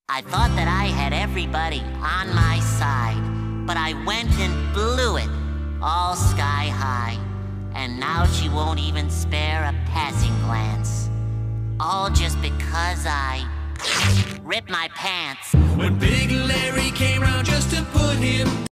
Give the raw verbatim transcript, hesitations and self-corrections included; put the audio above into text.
I thought that I had everybody on my side, but I went and blew it all sky high. And now she won't even spare a passing glance. All just because I ripped my pants. When Big Larry came round just to put him